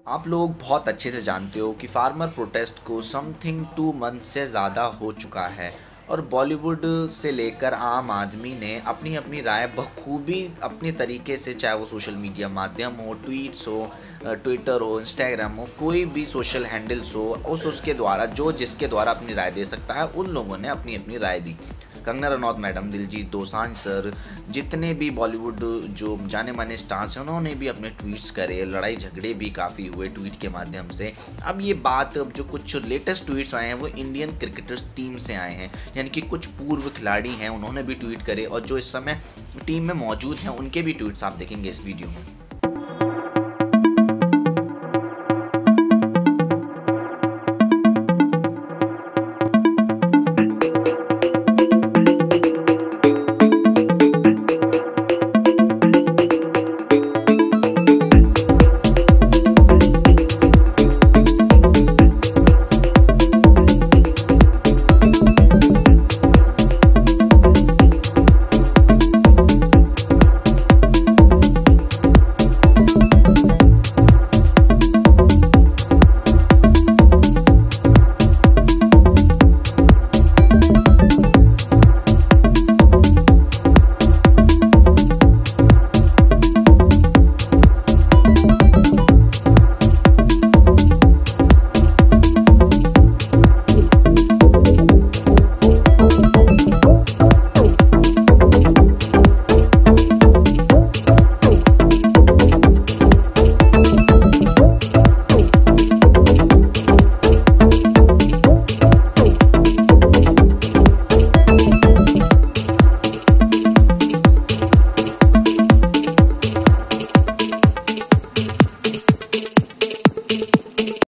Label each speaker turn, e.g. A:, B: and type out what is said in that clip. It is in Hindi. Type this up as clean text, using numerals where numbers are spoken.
A: आप लोग बहुत अच्छे से जानते हो कि फार्मर प्रोटेस्ट को समथिंग 2 मंथ से ज़्यादा हो चुका है और बॉलीवुड से लेकर आम आदमी ने अपनी अपनी राय बखूबी अपने तरीके से, चाहे वो सोशल मीडिया माध्यम हो, ट्वीट्स हो, ट्विटर हो, इंस्टाग्राम हो, कोई भी सोशल हैंडल्स हो, उसके द्वारा जो जिसके द्वारा अपनी राय दे सकता है उन लोगों ने अपनी अपनी राय दी। कंगना रनौत मैडम, दिलजीत दोसांझ सर, जितने भी बॉलीवुड जो जाने माने स्टार्स हैं उन्होंने भी अपने ट्वीट्स करे, लड़ाई झगड़े भी काफ़ी हुए ट्वीट के माध्यम से। अब ये बात, अब जो कुछ लेटेस्ट ट्वीट्स आए हैं वो इंडियन क्रिकेटर्स टीम से आए हैं, यानी कि कुछ पूर्व खिलाड़ी हैं उन्होंने भी ट्वीट करे और जो इस समय टीम में मौजूद हैं उनके भी ट्वीट्स आप देखेंगे इस वीडियो में।